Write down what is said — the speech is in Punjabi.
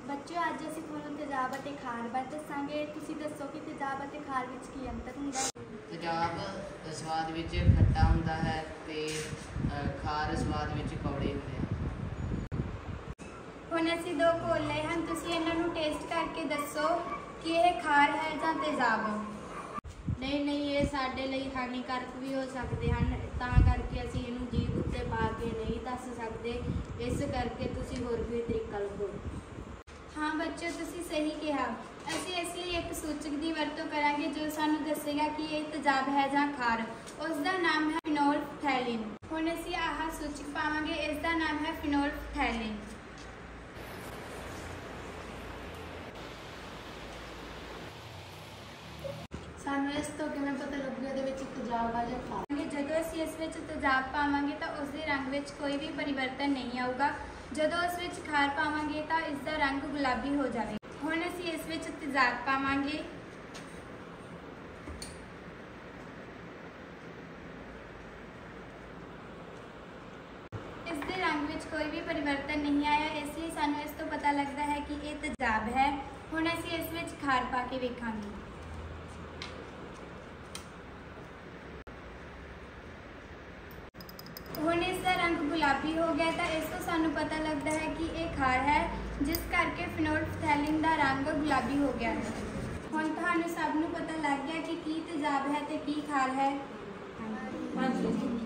ਬੱਚਿਓ ਅੱਜ ਅਸੀਂ ਤੁਹਾਨੂੰ ਤੇਜ਼ਾਬ ਅਤੇ ਖਾਰ ਬਾਰੇ ਦੱਸਾਂਗੇ। ਤੁਸੀਂ ਦੱਸੋ ਕਿ ਤੇਜ਼ਾਬ ਅਤੇ ਖਾਰ ਵਿੱਚ ਕੀ ਅੰਤਰ ਹੁੰਦਾ ਹੈ? ਤੇਜ਼ਾਬ ਸਵਾਦ ਵਿੱਚ ਖੱਟਾ ਹੁੰਦਾ ਹੈ ਤੇ ਖਾਰ ਸਵਾਦ ਵਿੱਚ ਕੌੜੇ ਹੁੰਦੇ ਹਨ। ਹੁਣ ਅਸੀਂ ਦੋ ਘੋਲ ਲਏ ਹਨ, ਤੁਸੀਂ ਇਹਨਾਂ ਨੂੰ ਟੇਸਟ ਕਰਕੇ ਦੱਸੋ ਕਿ ਇਹ ਖਾਰ ਹੈ ਜਾਂ ਤੇਜ਼ਾਬ। ਨਹੀਂ, ਇਹ ਸਾਡੇ ਲਈ ਹਾਨੀਕਾਰਕ ਵੀ ਹੋ ਸਕਦੇ ਹਨ, ਤਾਂ ਕਰਕੇ ਅਸੀਂ ਇਹਨੂੰ ਜੀਭ ਉੱਤੇ ਪਾ ਕੇ ਨਹੀਂ ਦੱਸ ਸਕਦੇ। ਇਸ ਕਰਕੇ ਤੁਸੀਂ ਹੋਰ ਕੋਈ ਤਰੀਕਾ ਲੱਭੋ। ਹਾਂ ਬੱਚਿਓ, ਤੁਸੀਂ ਸਹੀ ਕਿਹਾ। ਅਸੀਂ ਇਸ ਲਈ ਇੱਕ ਸੂਚਕ ਦੀ ਵਰਤੋਂ ਕਰਾਂਗੇ ਜੋ ਸਾਨੂੰ ਦੱਸੇਗਾ ਕਿ ਇਹ ਤੇਜ਼ਾਬ ਹੈ ਜਾਂ ਖਾਰ। ਉਸ ਦਾ ਨਾਮ ਹੈ ਫਿਨੋਲਫਥੈਲੀਨ। ਹੁਣ ਅਸੀਂ ਆਹ ਸੂਚਕ ਪਾਵਾਂਗੇ, ਇਸ ਦਾ ਨਾਮ ਹੈ ਫਿਨੋਲਫਥੈਲੀਨ। ਸਾਨੂੰ ਇਸ ਤੋਂ ਕਿਵੇਂ ਪਤਾ ਲੱਗੂਗਾ ਇਹਦੇ ਵਿੱਚ ਤੇਜ਼ਾਬ ਆ ਜਾਂ ਖਾਰ? ਜਦੋਂ ਅਸੀਂ ਇਸ ਵਿੱਚ ਤੇਜ਼ਾਬ ਪਾਵਾਂਗੇ ਤਾਂ ਉਸ ਦੇ ਰੰਗ ਵਿੱਚ ਕੋਈ ਵੀ ਪਰਿਵਰਤਨ ਨਹੀਂ ਆਊਗਾ। ਜਦੋਂ ਉਸ ਵਿੱਚ ਖਾਰ ਪਾਵਾਂਗੇ ਤਾਂ ਇਸ ਦਾ ਰੰਗ ਗੁਲਾਬੀ ਹੋ ਜਾਵੇਗਾ। ਹੁਣ ਅਸੀਂ ਇਸ ਵਿੱਚ ਤੇਜ਼ਾਬ ਪਾਵਾਂਗੇ। ਇਸ ਦੇ ਰੰਗ ਵਿੱਚ ਕੋਈ ਵੀ ਪਰਿਵਰਤਨ ਨਹੀਂ ਆਇਆ, ਇਸ ਲਈ ਸਾਨੂੰ ਇਸ ਤੋਂ ਪਤਾ ਲੱਗਦਾ ਹੈ ਕਿ ਇਹ ਤੇਜ਼ਾਬ ਹੈ। ਹੁਣ ਅਸੀਂ ਇਸ ਵਿੱਚ ਖਾਰ ਪਾ ਕੇ ਵੇਖਾਂਗੇ। ਹੁਣ ਇਸ ਦਾ ਰੰਗ ਗੁਲਾਬੀ ਹੋ ਗਿਆ, ਤਾਂ ਇਸ ਤੋਂ ਸਾਨੂੰ ਪਤਾ ਲੱਗਦਾ ਹੈ ਕਿ ਇਹ ਖਾਰ ਹੈ, ਜਿਸ ਕਰਕੇ ਫਿਨੋਲਫਥੈਲੀਨ ਦਾ ਰੰਗ ਗੁਲਾਬੀ ਹੋ ਗਿਆ ਹੈ। ਹੁਣ ਤੁਹਾਨੂੰ ਸਭ ਨੂੰ ਪਤਾ ਲੱਗ ਗਿਆ ਕਿ ਕੀ ਤੇਜ਼ਾਬ ਹੈ ਤੇ ਕੀ ਖਾਰ ਹੈ। ਹਾਂਜੀ।